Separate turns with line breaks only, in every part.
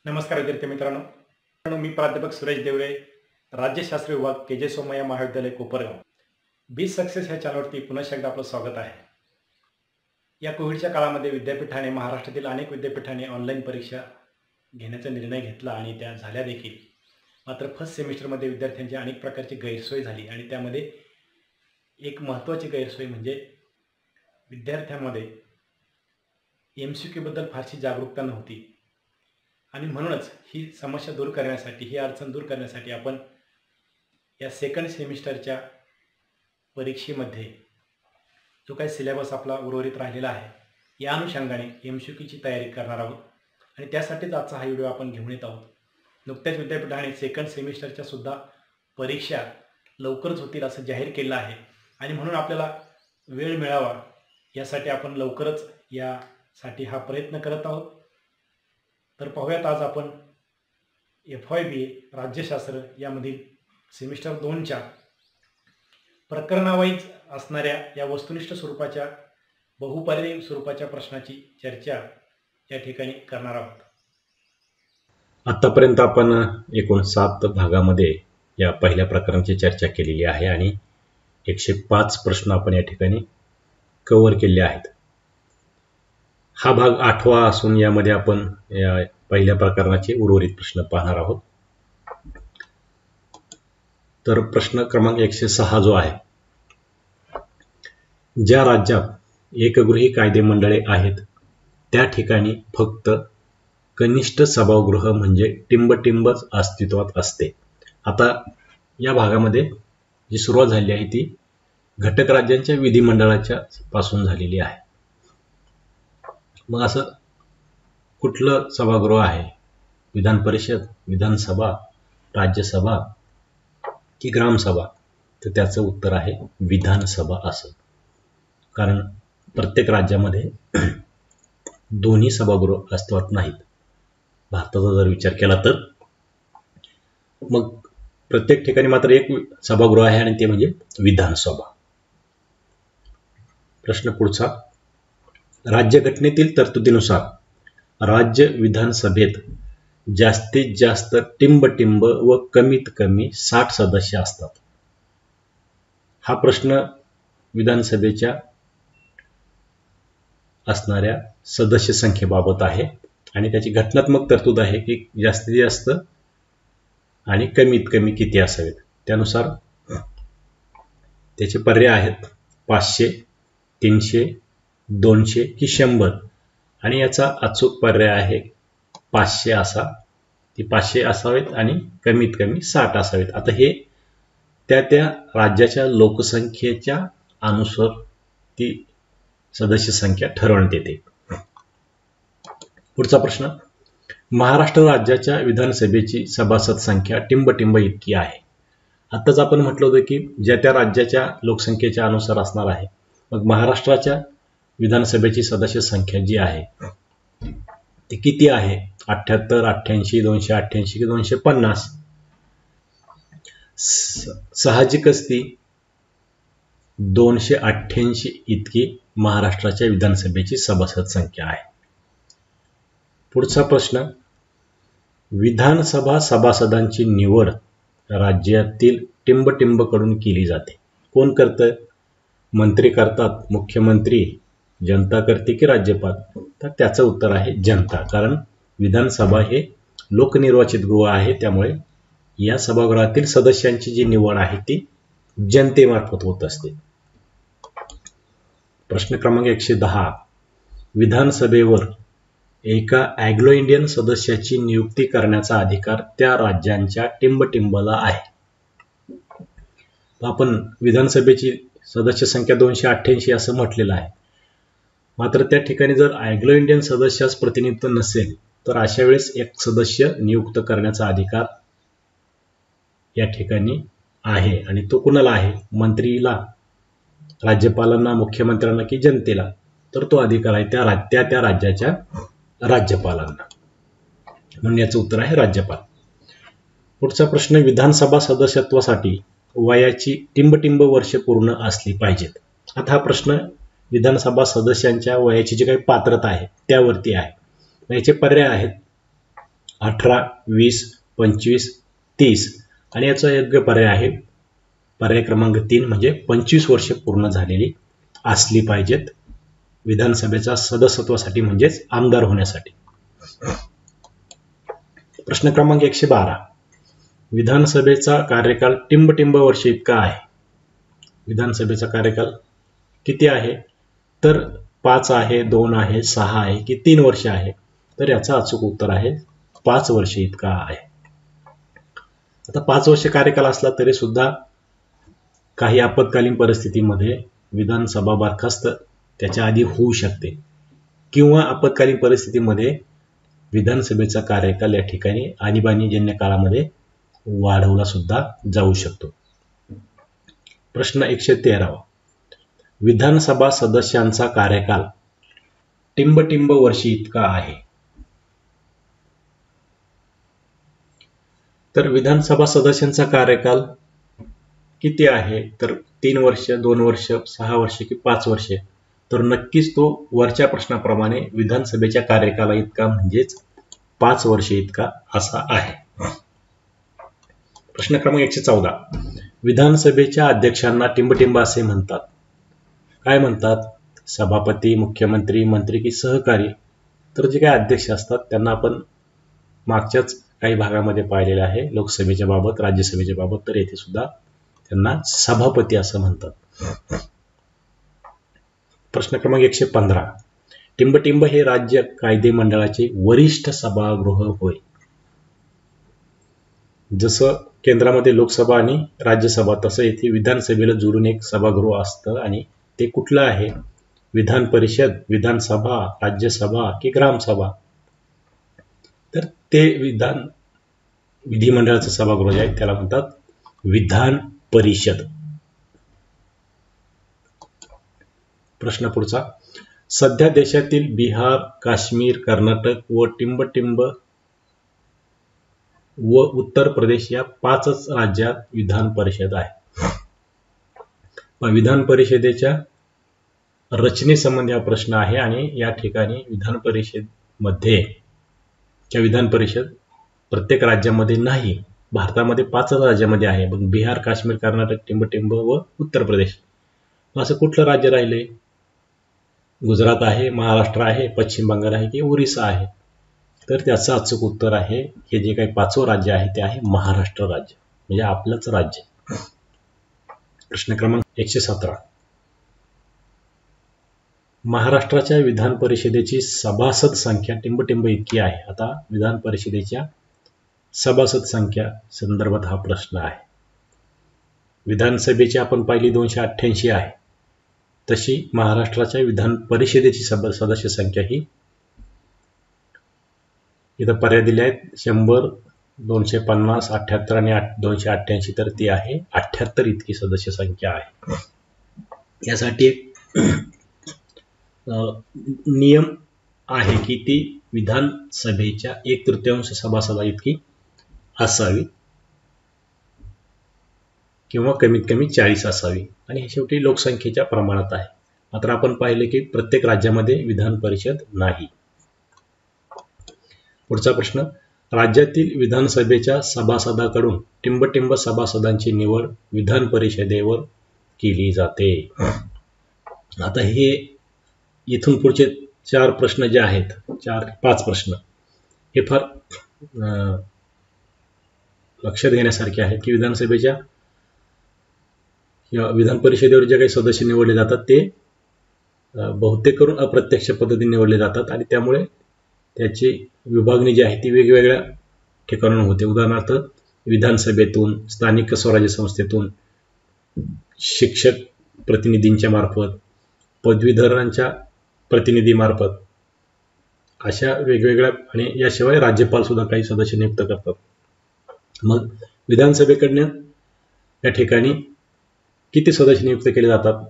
नमस्कार विद्यार्थी मित्रांनो, मी प्राध्यापक सुरेश देवरे, राज्यशास्त्र विभाग के.जे. सोमय्या महाविद्यालय कोपरगाव. बी सक्सेस ह्या चॅनलवरती पुन्हा एकदा आपलं स्वागत आहे. या कोविडच्या काळामध्ये विद्यापीठाने महाराष्ट्रातील अनेक विद्यापीठाने ऑनलाईन परीक्षा घेण्याचा निर्णय घेतला आणि त्या झाल्या देखील. मात्र फर्स्ट सेमिस्टरमध्ये विद्यार्थ्यांची अनेक प्रकारची गैरसोय झाली आणि त्यामध्ये एक महत्त्वाची गैरसोय म्हणजे विद्यार्थ्यांमध्ये MCQ बद्दल फारशी जागरूकता नव्हती. आणि म्हणूनच ही समस्या दूर करण्यासाठी, ही अडचण दूर करण्यासाठी आपण या सेकंड सेमिस्टरच्या परीक्षेमध्ये जो काही सिलेबस आपला उर्वरित राहिलेला आहे या अनुषंगाने MCQची तयारी करणार आहोत आणि त्यासाठीच आजचा हा व्हिडिओ आपण घेऊन येत आहोत. नुकत्याच विद्यापीठाने सेकंड सेमिस्टरच्या सुद्धा परीक्षा लवकरच होतील असं जाहीर केलं आहे आणि म्हणून आपल्याला वेळ मिळावा यासाठी आपण लवकरच यासाठी हा प्रयत्न करत आहोत. तर पाहूयात आज आपण FYBA राज्यशास्त्र यामधील सेमिस्टर 2च्या प्रकरणावाईज असणाऱ्या या वस्तुनिष्ठ स्वरूपाच्या बहुपर्यायी स्वरूपाच्या प्रश्नाची चर्चा या ठिकाणी करणार आहोत.
आतापर्यंत आपण एकूण 7 भागामध्ये या पहिल्या प्रकरणाची चर्चा केलेली आहे आणि 105 प्रश्न आपण या ठिकाणी कव्हर केले आहेत. हा भाग 8वा असून यामध्ये आपण या पहिल्या प्रकरणाचे उर्वरित प्रश्न पाहणार आहोत. तर प्रश्न क्रमांक 106 जो आहे, ज्या राज्यात एकगृही कायदेमंडळे आहेत त्या ठिकाणी फक्त कनिष्ठ सभागृह म्हणजे टिंबटिंबच अस्तित्वात असते. आता या भागामध्ये जी सुरुवात झाली आहे ती घटक राज्यांच्या विधिमंडळाच्या पासून झालेली आहे. मग असं कुठलं सभागृह आहे? विधान परिषद, विधानसभा, राज्यसभा की ग्रामसभा? तर त्याचं उत्तर आहे विधानसभा असं. कारण प्रत्येक राज्यामध्ये दोन्ही सभागृह अस्तित्वात नाहीत. भारताचा जर विचार केला तर मग प्रत्येक ठिकाणी मात्र एक सभागृह आहे आणि ते म्हणजे विधानसभा. प्रश्न पुढचा, राज्यघटनेतील तरतुदीनुसार राज्य विधानसभेत जास्तीत जास्त टिंबटिंब व कमीत कमी 60 सदस्य असतात. हा प्रश्न विधानसभेच्या असणाऱ्या सदस्य संख्येबाबत आहे आणि त्याची घटनात्मक तरतूद आहे की जास्तीत जास्त आणि कमीत कमी किती असावेत. त्यानुसार त्याचे पर्याय आहेत 500, 300, 200 की 100 आणि याचा अचूक पर्याय आहे 500 असा. ती 500 असावेत आणि कमीत कमी 60 असावेत. आता हे त्या राज्याच्या लोकसंख्येच्या अनुसार ती सदस्य संख्या ठरवण्यात येते. पुढचा प्रश्न, महाराष्ट्र राज्याच्या विधानसभेची सभासद संख्या टिंबटिंब इतकी आहे. आताच आपण म्हटलं होतं की ज्या त्या राज्याच्या लोकसंख्येच्या अनुसार असणार आहे. मग महाराष्ट्राच्या विधानसभेची सदस्य संख्या जी आहे ती किती आहे? 78, 88, 288 की 250? साहजिकच ती 288 इतकी महाराष्ट्राच्या विधानसभेची सभासद संख्या आहे. पुढचा प्रश्न, विधानसभा सभासदांची निवड राज्यातील टिंबटिंबकडून केली जाते. कोण करतं? मंत्री करतात, मुख्यमंत्री, जनता करते की राज्यपाल? तर त्याचं उत्तर आहे जनता. कारण विधानसभा हे लोकनिर्वाचित गृह आहे, त्यामुळे या सभागृहातील सदस्यांची जी निवड आहे ती जनतेमार्फत होत असते. प्रश्न क्रमांक 110, विधानसभेवर एका अँग्लो इंडियन सदस्याची नियुक्ती करण्याचा अधिकार त्या राज्यांच्या टिंबटिंबला आहे. आपण विधानसभेची सदस्य संख्या 288 असं म्हटलेलं आहे. मात्र त्या ठिकाणी जर अँग्लो इंडियन सदस्यास प्रतिनिधित्व नसेल तर अशा वेळेस एक सदस्य नियुक्त करण्याचा अधिकार या ठिकाणी आहे आणि तो कुणाला आहे? मंत्रीला, राज्यपालांना, मुख्यमंत्र्यांना की जनतेला? तर तो अधिकार आहे त्या राज्याच्या राज्यपालांना. म्हणून याचं उत्तर आहे राज्यपाल. पुढचा प्रश्न, विधानसभा सदस्यत्वासाठी वयाची टिंबटिंब वर्ष पूर्ण असली पाहिजेत. आता हा प्रश्न विधानसभा सदस्यांच्या वयाची जी काही पात्रता आहे त्यावरती आहे. याचे पर्याय आहेत 18, 20, 25, 30 आणि याचा योग्य पर्याय आहे पर्याय क्रमांक 3 म्हणजे 25 वर्ष पूर्ण झालेली असली पाहिजेत विधानसभेचा सदस्यत्वासाठी म्हणजेच आमदार होण्यासाठी. प्रश्न क्रमांक 112. विधानसभेचा कार्यकाल टिंबटिंब वर्ष इतका आहे. विधानसभेचा कार्यकाल किती आहे तर 5 आहे, 2 आहे, 6 आहे की 3 वर्ष आहे. तर याचं अचूक उत्तर आहे 5 वर्ष इतका आहे. आता 5 वर्ष कार्यकाल असला तरी सुद्धा काही आपत्कालीन परिस्थितीमध्ये विधानसभा बरखास्त त्याच्या आधी होऊ शकते किंवा आपत्कालीन परिस्थितीमध्ये विधानसभेचा कार्यकाल या ठिकाणी आणीबाणीजन्य काळामध्ये वाढवला सुद्धा जाऊ शकतो. प्रश्न 113. विधानसभा सदस्यांचा कार्यकाल टिंबटिंब वर्षी इतका आहे. तर विधानसभा सदस्यांचा कार्यकाल किती आहे तर 3 वर्ष, 2 वर्ष, 6 वर्ष की 5 वर्षे. तर नक्कीच तो वरच्या प्रश्नाप्रमाणे विधानसभेच्या कार्यकाला इतका म्हणजेच 5 वर्ष इतका असा आहे. प्रश्न क्रमांक 114. विधानसभेच्या अध्यक्षांना टिंबटिंब असे म्हणतात. काय म्हणतात? सभापती, मुख्यमंत्री, मंत्री की सहकारी. तर जे काही अध्यक्ष असतात त्यांना आपण मागच्याच काही भागामध्ये पाहिलेलं आहे लोकसभेच्या बाबत, राज्यसभेच्या बाबत. तर येथे सुद्धा त्यांना सभापती असं म्हणतात. प्रश्न क्रमांक 115. टिंबटिंब हे राज्य कायदे मंडळाचे वरिष्ठ सभागृह होय. जसं केंद्रामध्ये लोकसभा आणि राज्यसभा तसं येथे विधानसभेला जोडून एक सभागृह असतं आणि ते कुठलं आहे? विधान परिषद, विधानसभा, राज्यसभा की ग्रामसभा. तर ते विधिमंडळाचं सभागृह जे आहे त्याला म्हणतात विधान परिषद. प्रश्न पुढचा. सध्या देशातील बिहार, काश्मीर, कर्नाटक व टिंबटिंब व उत्तर प्रदेश या 5च राज्यात विधान परिषद आहे. विधान परिषदेच्या रचनेसंबंधी हा प्रश्न आहे आणि या ठिकाणी विधान परिषद प्रत्येक राज्यामध्ये नाही. भारतामध्ये 5च राज्यामध्ये आहे. पण बिहार, काश्मीर, कर्नाटक, टिंबटिंब व उत्तर प्रदेश. असं कुठलं राज्य राहिले? गुजरात आहे, महाराष्ट्र आहे, पश्चिम बंगाल आहे की ओरिसा आहे. तर त्याचं अचूक उत्तर आहे हे जे काही 5वं राज्य आहे ते आहे महाराष्ट्र राज्य, म्हणजे आपलंच राज्य. प्रश्न क्रमांक 117. महाराष्ट्राच्या विधान परिषदेची सभासद संख्या टिंबटिंब इतकी आहे. आता विधान परिषदेच्या सभासद संख्या संदर्भात हा प्रश्न आहे. विधानसभेची आपण पाहिली 288 आहे. तशी महाराष्ट्राच्या विधान परिषदेची सदस्य संख्या ही इथं पर्याय दिले आहेत 100, 250, 78 आणि 288. तर ती आहे 78 इतकी सदस्य संख्या आहे. यासाठी एक नियम आहे की ती विधानसभेच्या 1/3 सभासदा इतकी असावी किंवा कमीत कमी 40 असावी आणि हे शेवटी लोकसंख्येच्या प्रमाणात आहे. मात्र आपण पाहिले की प्रत्येक राज्यामध्ये विधान परिषद नाही. पुढचा प्रश्न. राज्यातील विधानसभेच्या सभासदाकडून टिंबटिंब सभासदांची निवड विधान परिषदेवर केली जाते. आता हे इथून पुढचे 4 प्रश्न जे आहेत, 4-5 प्रश्न हे फार लक्षात घेण्यासारखे आहेत की विधानसभेच्या किंवा विधान परिषदेवर जे काही सदस्य निवडले जातात ते बहुतेक करून अप्रत्यक्ष पद्धतीने निवडले जातात आणि त्यामुळे त्याची विभागणी जी आहे ती वेगवेगळ्या ठिकाणाहून होते. उदाहरणार्थ विधानसभेतून, स्थानिक स्वराज्य संस्थेतून, शिक्षक प्रतिनिधींच्या मार्फत, पदवीधरांच्या प्रतिनिधीमार्फत अशा वेगवेगळ्या आणि याशिवाय राज्यपाल सुद्धा काही सदस्य नियुक्त करतात. मग विधानसभेकडनं या ठिकाणी किती सदस्य नियुक्त केले जातात?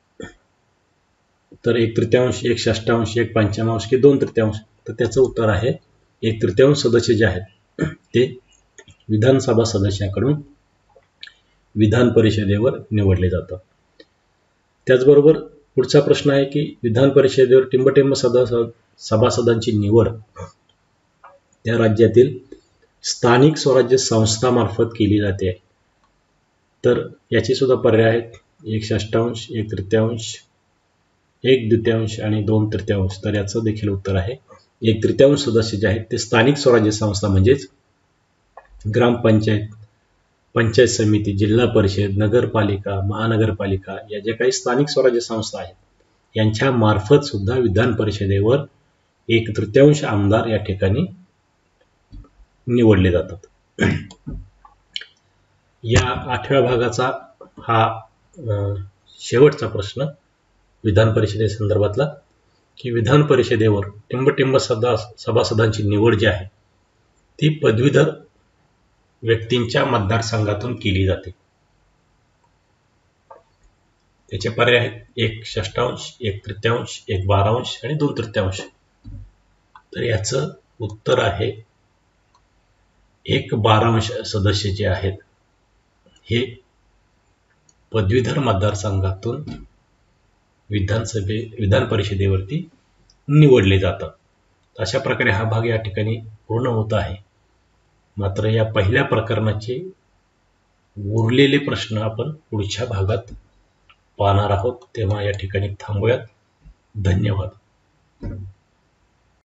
तर 1/3, 1/6, 1/5 की 2/3. तर त्याचं उत्तर आहे 1/3 सदस्य जे आहेत ते विधानसभा सदस्याकडून विधान परिषदेवर निवडले जातात. त्याचबरोबर पुढचा प्रश्न आहे की विधान परिषदेवर टिंबटिंब सभासदांची निवड त्या राज्यातील स्थानिक स्वराज्य संस्थामार्फत केली जाते. तर याचे सुद्धा पर्याय आहेत 1/6, 1/3, 1/2 आणि 2/3. तर याचं देखील उत्तर आहे 1/3 सदस्य जे आहेत ते स्थानिक स्वराज्य संस्था म्हणजेच ग्रामपंचायत, पंचायत समिती, जिल्हा परिषद, नगरपालिका, महानगरपालिका या ज्या काही स्थानिक स्वराज्य संस्था आहेत यांच्या मार्फत सुद्धा विधान परिषदेवर 1/3 आमदार या ठिकाणी निवडले जातात. या 8व्या भागाचा हा शेवटचा प्रश्न विधान परिषदेसंदर्भातला की विधान परिषदेवर टिंब सभासदांची निवड जी आहे ती पदवीधर व्यक्तींच्या मतदारसंघातून केली जाते. त्याचे पर्याय आहेत 1/6, 1/3, 1/12 आणि 2/3. तर याचं उत्तर आहे 1/12 सदस्य जे आहेत हे पदवीधर मतदारसंघातून विधान परिषदेवरती निवडले जातात. अशा प्रकारे हा भाग या ठिकाणी पूर्ण होत आहे. मात्र या पहिल्या प्रकरणाचे उरलेले प्रश्न आपण पुढच्या भागात पाहणार आहोत. तेव्हा या ठिकाणी थांबूयात. धन्यवाद.